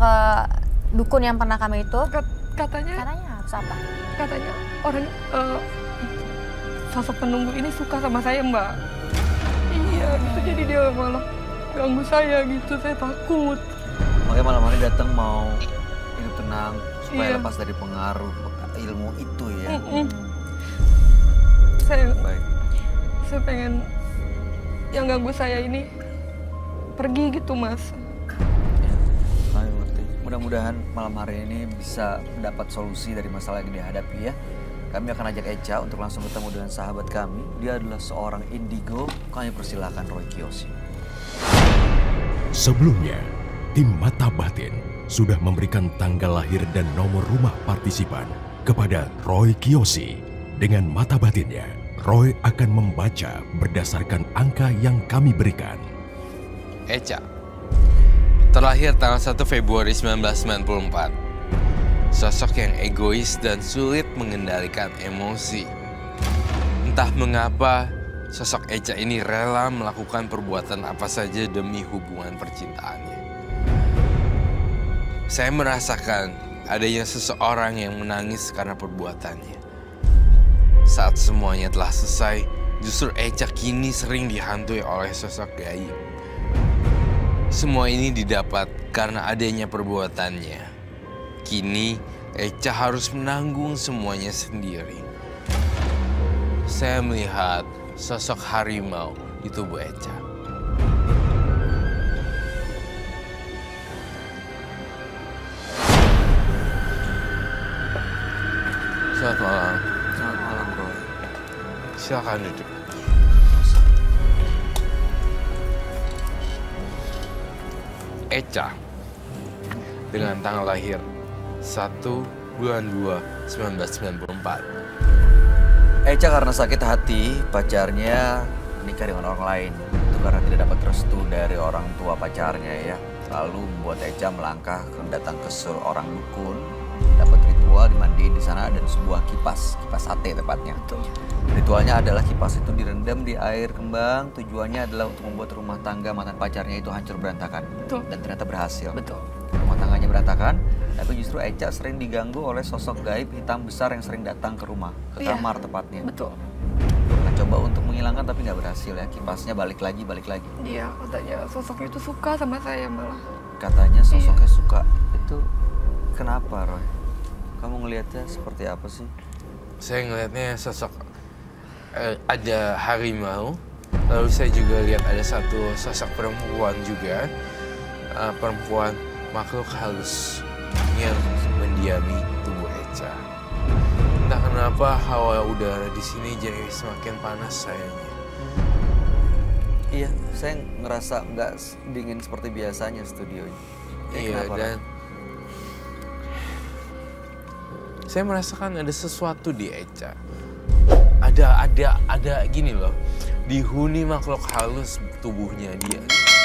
ke dukun yang pernah kami itu? Katanya harus apa? Katanya orang sosok penunggu ini suka sama saya, Mbak. Iya, gitu. Jadi dia malah ganggu saya gitu. Saya takut. Makanya malam hari datang mau hidup tenang supaya Iya. lepas dari pengaruh ilmu itu ya. Baik. Saya pengen yang ganggu saya ini pergi gitu, Mas. Kami ngerti. Mudah-mudahan malam hari ini bisa mendapat solusi dari masalah yang dihadapi ya. Kami akan ajak Echa untuk langsung ketemu dengan sahabat kami. Dia adalah seorang indigo. Kami persilahkan Roy Kiyoshi. Sebelumnya, tim Mata Batin sudah memberikan tanggal lahir dan nomor rumah partisipan kepada Roy Kiyoshi. Dengan mata batinnya, Roy akan membaca berdasarkan angka yang kami berikan. Echa, terlahir tanggal 1 Februari 1994. Sosok yang egois dan sulit mengendalikan emosi. Entah mengapa, sosok Echa ini rela melakukan perbuatan apa saja demi hubungan percintaannya. Saya merasakan adanya seseorang yang menangis karena perbuatannya. Saat semuanya telah selesai, justru Echa kini sering dihantui oleh sosok gaib. Semua ini didapat karena adanya perbuatannya. Kini, Echa harus menanggung semuanya sendiri. Saya melihat sosok harimau di tubuh Echa. Selamat malam. Selamat malam, Roy. Silakan duduk. Echa dengan tanggal lahir 1/2/1994. Echa karena sakit hati, pacarnya menikah dengan orang lain. Itu karena tidak dapat restu dari orang tua pacarnya ya. Lalu membuat Echa melangkah datang ke seorang dukun. Dapat ritual dimandiin di sana dan sebuah kipas sate tepatnya. Ritualnya adalah kipas itu direndam di air kembang. Tujuannya adalah untuk membuat rumah tangga mantan pacarnya itu hancur berantakan. Dan ternyata berhasil. Rumah tangganya berantakan, tapi justru Echa sering diganggu oleh sosok gaib hitam besar yang sering datang ke rumah, ke kamar tepatnya. Nah, coba untuk menghilangkan tapi nggak berhasil ya. Kipasnya balik lagi. Iya, katanya sosoknya itu suka sama saya malah. Katanya sosoknya suka. Itu kenapa, Roy? Kamu ngelihatnya seperti apa sih? Saya ngelihatnya sosok ada harimau, lalu saya juga lihat ada satu sosok perempuan juga, perempuan makhluk halus yang mendiami tubuh Echa. Entah kenapa hawa udara di sini jadi semakin panas sayangnya. Iya, saya ngerasa nggak dingin seperti biasanya studionya. Iya, dan saya merasakan ada sesuatu di Echa. Ada gini loh, dihuni makhluk halus tubuhnya dia.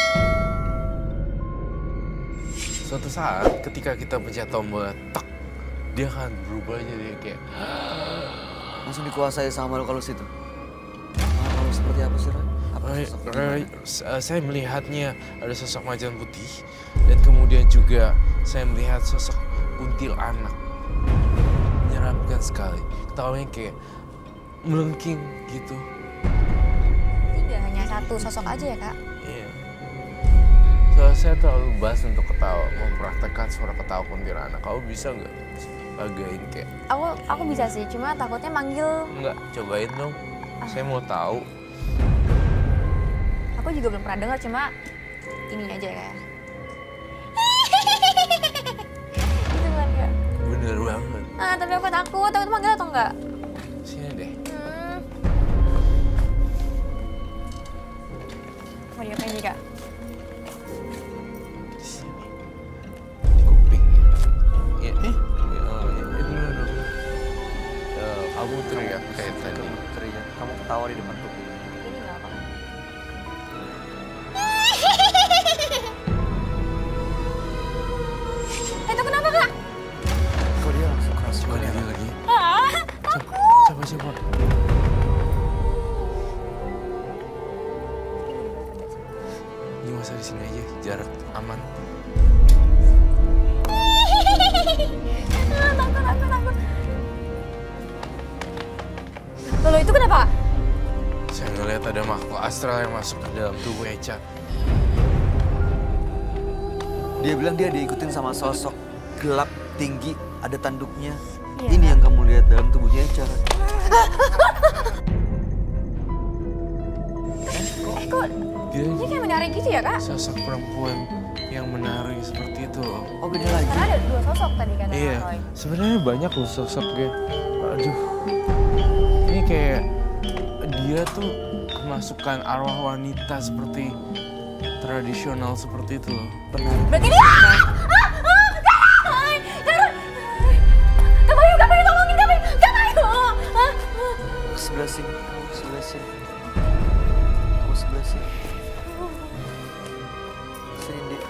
Suatu saat ketika kita pencet tombol tek, dia akan berubah jadi kayak langsung dikuasai sama makhluk halus itu. Makhluk halus seperti apa sih, Roy? Saya melihatnya ada sosok macan putih dan kemudian juga saya melihat sosok kuntilanak. Menyeramkan sekali. Ketawanya kayak melengking gitu. Tidak hanya satu sosok aja ya, Kak? Iya. Soalnya saya terlalu bas untuk ketawa, mempraktekkan suara ketawa kuntilanak. Kamu bisa nggak bagain kayak? Aku bisa sih, cuma takutnya manggil. Nggak, cobain dong. Saya mau tahu. Aku juga belum pernah dengar, cuma ini aja kayak. Gitu kan, Kak? Bener banget. Tapi aku takut manggil atau enggak? Sini deh. Mau diapain nih, Kak? Di sini. Di kuping. Ya, itu dulu. Kamu teriak kayak tadi. Teriak, kamu ketawa di depan kuping. Ini nggak apa. Itu kenapa, Kak? Kok dia langsung keras Coba banget? lihat lagi. Coba. Ini masa di sini aja, jarak aman. Takut. Lalu itu kenapa? Saya ngeliat ada makhluk astral yang masuk ke dalam tubuh Echa. Dia bilang dia diikutin sama sosok gelap, tinggi, ada tanduknya. Iya. Ini yang kamu lihat dalam tubuhnya Echa. Kok Dia ini kayak menari gitu ya, Kak? sosok perempuan yang menari seperti itu loh. Oh, beda lagi. Karena ada 2 sosok tadi kan, Iya, Roy. sebenarnya banyak loh sosoknya. Aduh, ini kayak dia tuh kemasukan arwah wanita seperti tradisional seperti itu loh. Berarti dia... Kak Bayu, tolongin Kak Bayu. Sebelah sini, kamu sebelah sini. Kamu sebelah sini. Sini, Dek.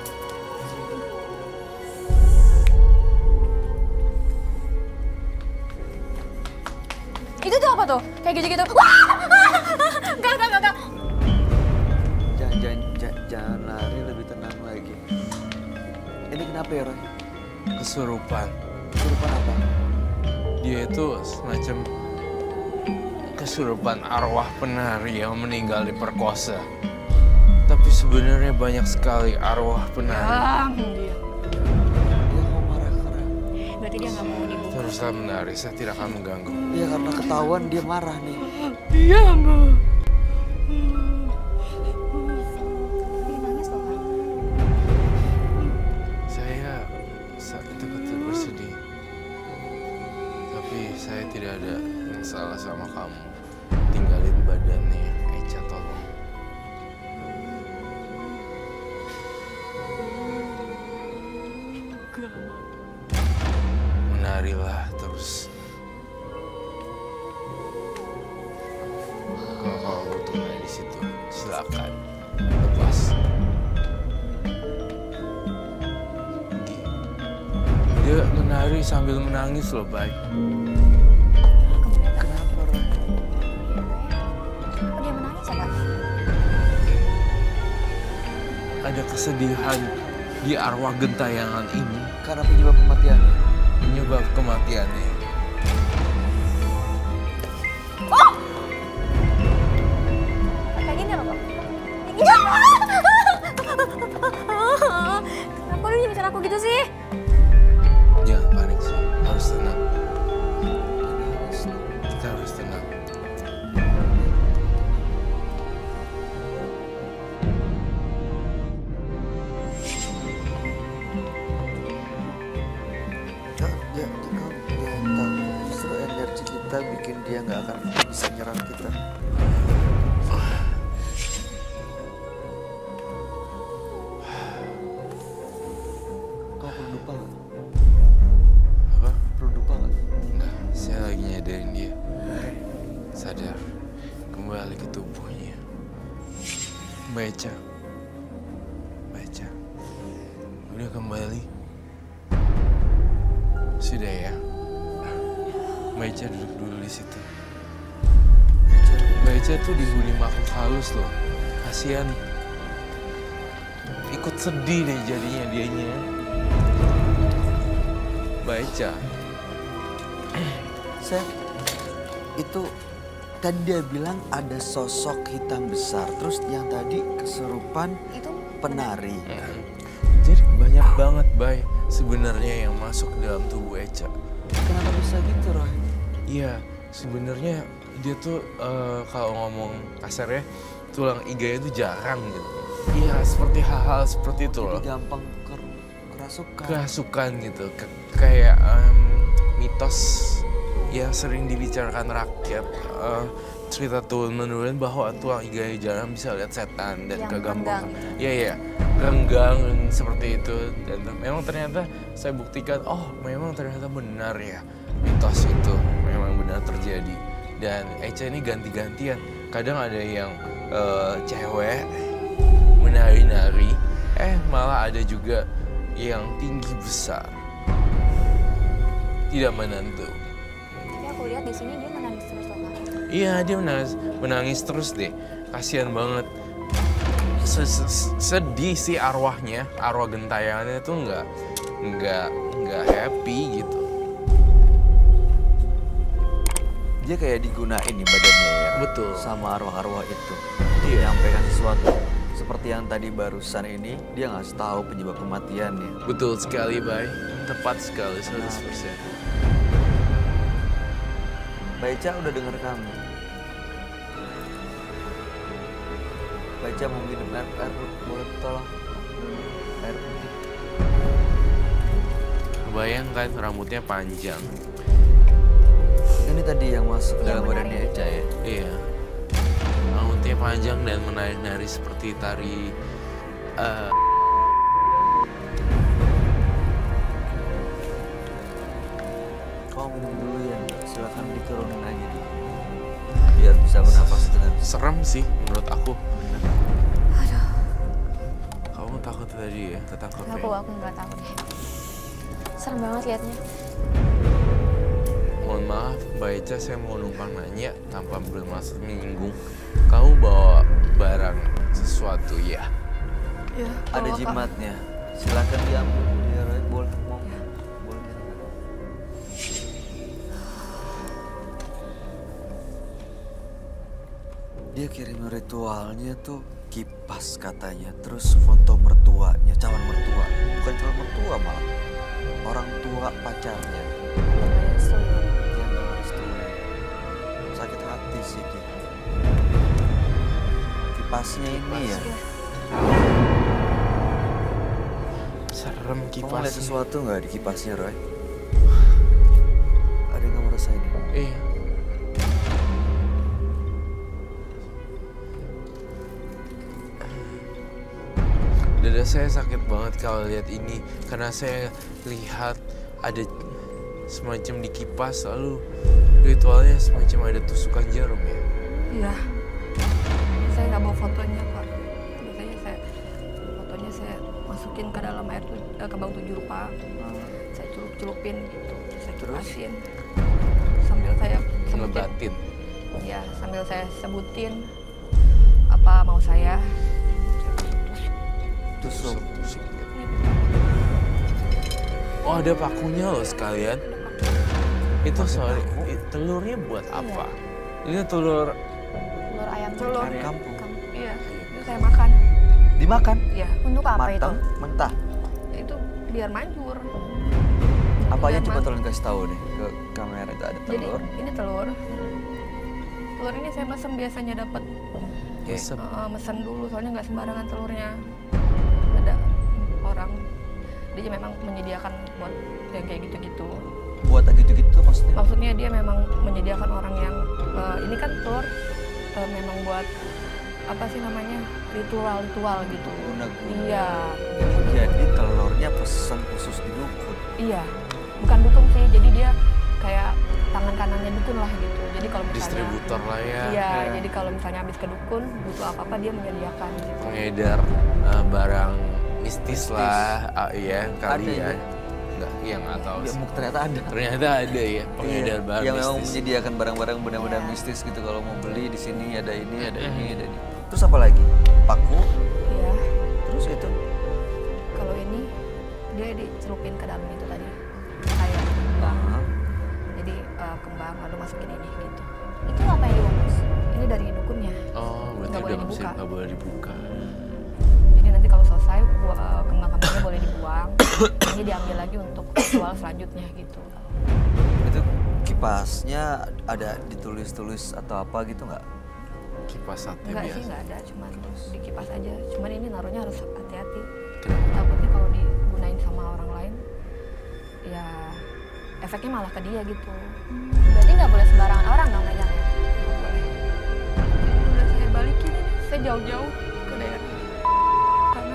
Itu tuh apa tuh? Kayak gitu-gitu. Wah! Enggak. Jangan lari, lebih tenang lagi. Ini kenapa ya, Roy? Kesurupan. Kesurupan apa? Dia itu semacam kesurupan arwah penari yang meninggal diperkosa. Tapi sebenarnya banyak sekali arwah penari. Dia. Dia mau marah karena... Berarti dia nggak mau dibuka. Teruslah menari, saya tidak akan mengganggu. Ya karena ketahuan dia marah nih. Dia nggak. Dia nangis loh, Kak. Saya saat itu betul bersedih. Tapi saya tidak ada yang salah sama kamu. Tinggalin badannya, Echa, tolong. Menarilah terus. Kalau kamu butuh main di situ, silakan lepas. Dia menari sambil menangis loh, Bay. Kenapa, Roy? Oh, dia menangis ya, Kak? Ada kesedihan di arwah gentayangan ini, Karena penyebab kematiannya. penyebab kematiannya. Kayak gini loh, Kak. Kenapa lu nyuruh aku gitu sih? Jangan panik sih, harus tenang. Kita harus tenang. Jangan tahu. Justru energi kita bikin dia nggak akan bisa nyerang kita. Kau perlu lupa nggak? Apa? Perlu lupa nggak? Enggak, saya lagi nyadarin dia. Sadar, kembali ke tubuhnya. Baca. Udah kembali. Sudah ya. Baca duduk dulu di situ. Baca tuh dihuni makhluk halus loh. Kasihan. Ikut sedih deh jadinya dianya. Baca. Saya itu tadi dia bilang ada sosok hitam besar. Terus yang tadi kesurupan Itu penari. Jadi banyak banget, Bay, sebenarnya yang masuk ke dalam tubuh Echa. Kenapa bisa gitu, Roy? Iya, sebenarnya dia tuh kalau ngomong kasarnya tulang iganya tuh jarang gitu. Iya, seperti hal-hal seperti itu loh. Jadi gampang kerasukan. Kerasukan gitu, kayak mitos yang sering dibicarakan rakyat. Cerita turun-menurun bahwa tulang iganya jarang bisa lihat setan dan Yang kegampang. renggang. Iya, renggang seperti itu. Dan memang ternyata saya buktikan, oh memang ternyata benar ya. Mitos itu memang benar terjadi. Dan Echa ini ganti-gantian. Kadang ada yang cewek menari-nari, malah ada juga yang tinggi besar. Tidak menentu. Tapi aku lihat di sini dia menangis terus loh, Kak. Iya, dia menangis terus deh. Kasihan banget. Sedih sih arwahnya, arwah gentayangannya tuh nggak nggak happy gitu. Dia kayak digunain nih badannya ya. Betul. Sama arwah-arwah itu. Dia menyampaikan sesuatu. Seperti yang tadi barusan ini, dia ngasih tahu penyebab kematiannya. Betul sekali, Bay. Tepat sekali, 100%. Mbak Eca udah denger kamu. Mbak Eca mau minum air boleh tolong. Air putih. Bayangkan rambutnya panjang. Ini tadi yang masuk dalam menarik. badannya Eca ya. Iya. Rambutnya panjang dan menari-nari seperti tari. Kau minum dulu ya, silakan diturunin aja dulu. Biar bisa bernapas dengan Serem sih menurut aku. Kamu takut tadi ya ketangkep ya? Aku nggak takut deh. Serem banget liatnya. Mohon maaf, Mbak Eca, saya mau numpang nanya tanpa bermaksud menyinggung. Kamu bawa barang sesuatu ya? Ya, ada bawa, Kak. jimatnya. Silakan diambil. Ya, Roy, boleh mau. Boleh. Dia kirim ritualnya tuh kipas katanya, terus foto mertuanya, calon mertua. Bukan calon mertua malah, orang tua pacarnya. Dia nggak restuin. Sakit hati sih dia. Kipasnya ini ya. Serem Kamu lihat kipasnya. sesuatu nggak di kipasnya, Roy? Ada yang kamu rasain? Iya. Dada saya sakit banget kalau lihat ini karena saya lihat ada semacam di kipas lalu ritualnya semacam ada tusukan jarum ya. Iya. Saya nggak bawa fotonya, Pak. Biasanya fotonya saya masukin ke dalam air kembang 7 rupa. Saya celupin gitu. Saya kipasin. Sambil saya sebutin. Ngebatin. Iya, sambil saya sebutin apa mau saya. Tusuk. Oh, ada pakunya loh sekalian. Itu sorry, telurnya buat apa? Ini telur Telur ayam Telur. Dari kampung. Iya, itu saya makan. Dimakan? Iya, Untuk apa itu? Matang? Mentah? itu biar manjur. Apa aja Biar coba man- tolong kasih tahu deh ke kamera itu ada Jadi telur. ini telur. Telur ini saya mesen biasanya dapat Oke. mesen dulu soalnya nggak sembarangan telurnya. Ada orang dia memang menyediakan buat yang kayak gitu-gitu. Buat gitu-gitu maksudnya? Maksudnya dia memang menyediakan orang yang ini kan telur memang buat apa sih namanya ritual gitu. Guna-guna. Iya, Jadi telurnya pesan khusus di dukun. iya. Bukan dukun sih, jadi dia kayak tangan kanannya dukun lah gitu. Jadi kalau misalnya distributor lah ya. Iya, Ya. jadi kalau misalnya habis ke dukun butuh apa-apa dia menyediakan gitu. Pengedar barang mistis lah. Iya, kali Ada ya. ya? Enggak, ya nggak tahu Ya, sih. ternyata ada. Ternyata ada ya pengedar Iya, barang yang memang mistis. menyediakan barang-barang benda-benda Iya. mistis gitu. Kalau mau beli di sini ada ini, ada ini, ada ini. Terus apa lagi? Paku. Iya. Terus itu Kalau ini dia dicelupin ke dalam itu tadi. Kayak kembang. Nah, Jadi kembang lalu masukin ini gitu. Itu apa yang dibungkus? Ini dari dukunnya. Oh, berarti Nggak boleh udah dibuka. nggak boleh dibuka. Jadi nanti kalau selesai kembang-kembangnya boleh dibuang. Ini diambil lagi untuk ritual selanjutnya gitu. itu kipasnya ada ditulis-tulis atau apa gitu nggak? Kipas sate Enggak sih, biasa. enggak ada, cuman dikipas aja. Cuman ini naruhnya harus hati-hati. Kenapa? Takutnya kalau digunain sama orang lain, ya efeknya malah ke dia gitu. Berarti nggak boleh sembarangan orang dong megangnya. Nggak boleh. Udah saya balikin ini, saya jauh-jauh ke daerah. Karena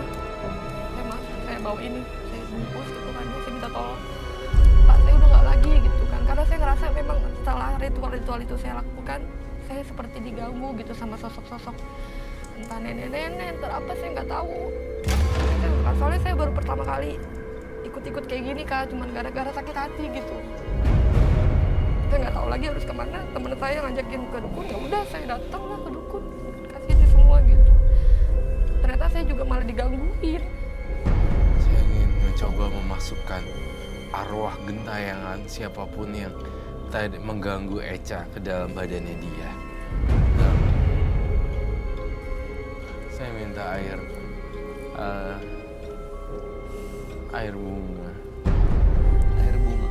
saya bawa ini, saya bungkus gitu kan, saya minta tolong. Pak, saya udah nggak lagi gitu kan. Karena saya ngerasa memang setelah ritual-ritual itu saya lakukan, saya seperti diganggu gitu sama sosok-sosok. Entah nenek-nenek, entah apa saya nggak tahu. Soalnya saya baru pertama kali ikut-ikut kayak gini Kak, cuman gara-gara sakit hati gitu. Saya nggak tahu lagi harus kemana. Temen saya ngajakin ke dukun, ya udah saya datang lah ke dukun, kasih ini semua gitu. Ternyata saya juga malah digangguin. Saya ingin mencoba memasukkan arwah gentayangan siapapun yang tadi mengganggu Echa ke dalam badannya dia. Nah, saya minta air bunga. Air bunga.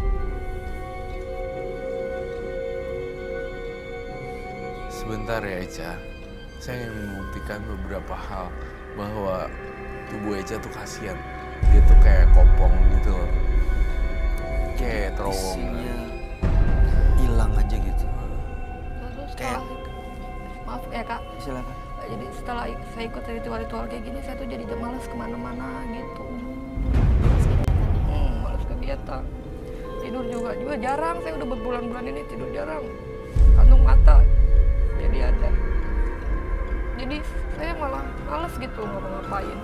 Sebentar ya Echa, saya ingin membuktikan beberapa hal bahwa tubuh Echa tuh kasihan. Dia tuh kayak kopong gitu loh. Kayak terowongan. Isinya hilang aja gitu. Terus setelah, maaf ya kak, Silakan. jadi setelah saya ikut ritual-ritual kayak gini, saya tuh jadi malas kemana-mana gitu. Malas kegiatan. Tidur juga jarang, saya udah berbulan-bulan ini tidur jarang. Kantung mata jadi ada. Jadi saya malah males gitu ngapa-ngapain.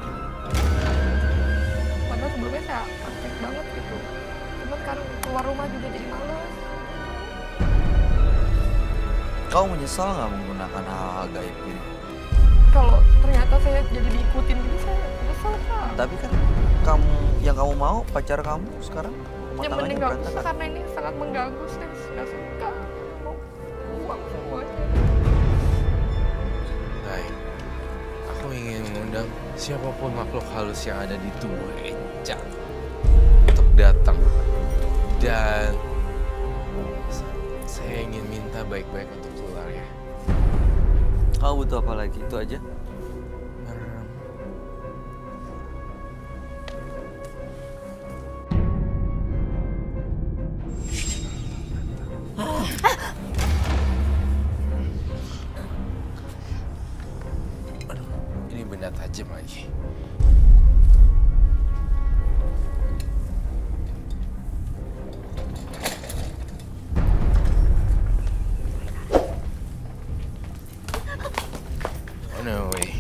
Padahal sebelumnya saya aktif banget gitu. Cuman sekarang keluar rumah juga jadi males. Kau menyesal nggak menggunakan hal-hal gaib ini? Kalau ternyata saya jadi diikutin gitu, saya nyesel kak. Tapi kan yang kamu mau pacar kamu sekarang rumah Yang tangganya penting gak usah berantakan. karena ini sangat mengganggu, saya nggak suka. Mau uang semuanya. Baik, aku ingin mengundang siapapun makhluk halus yang ada di tubuh Echa untuk datang. Dan saya ingin minta baik-baik untuk keluar ya. Kamu butuh apa lagi? Itu aja? Merem. Aduh, ini benda tajam lagi. Oh no way.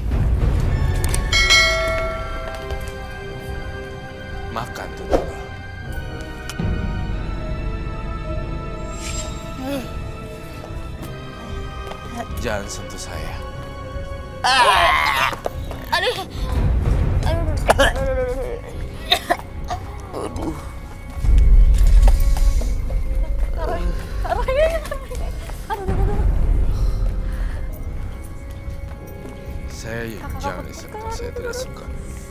Makan tuh dulu. Jangan sentuh saya. Saya jangan disentuh, saya tidak suka.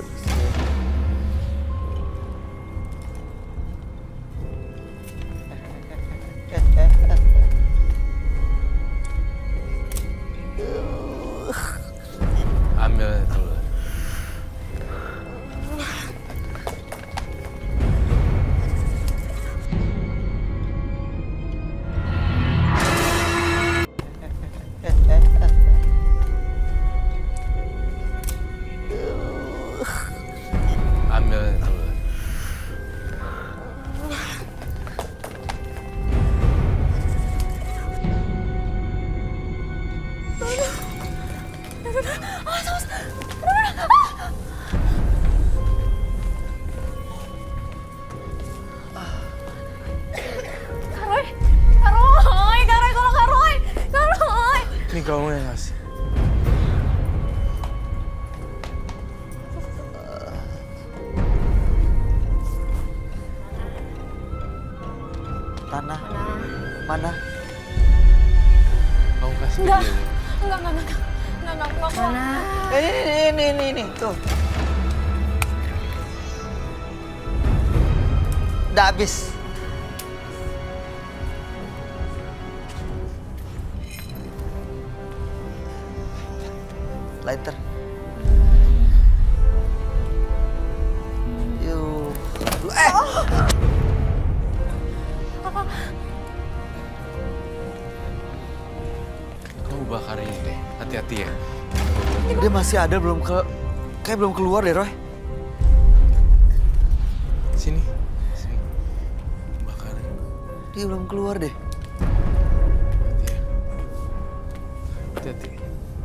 Ambil dulu. Ambil dulu. Ini kamu yang ngasih. Tanah. Mana? Kamu kasih Enggak. ke dia. Enggak kuat. Ini, tuh. Udah habis. Lighter. Yuk. Kamu bakar ini deh. Hati-hati ya. Dia masih ada kayak belum keluar deh, Roy. Sini. Sini. Bakarin. Dia belum keluar deh. Hati ya. Hati-hati.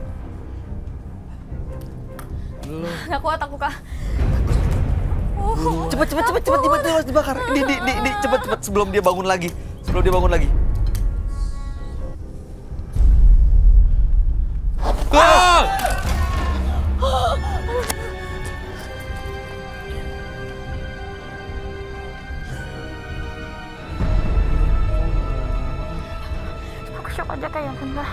Belum. Nggak kuat aku, Kak. Cepet harus dibakar. Di cepet sebelum dia bangun lagi. Ah! yang kena.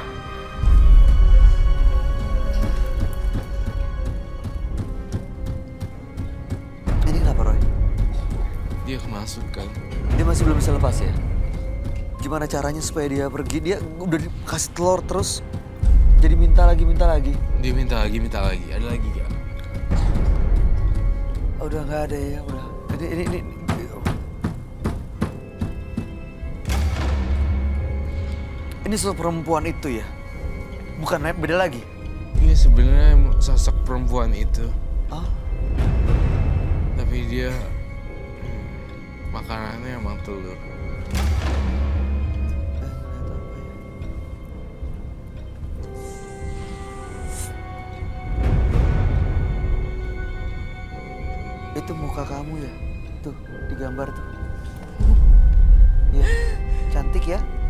Ini kenapa Roy? Dia kemasukan. Dia masih belum bisa lepas ya? Gimana caranya supaya dia pergi? Dia udah dikasih telur terus jadi minta lagi. Dia minta lagi. Ada lagi gak? Oh, udah nggak ada ya, udah. Ini. Ini sosok perempuan itu ya? Bukan beda lagi? Iya sebenarnya sosok perempuan itu. Oh? Tapi dia makanannya emang telur. Itu muka kamu ya? Tuh, di gambar tuh. Iya, cantik ya?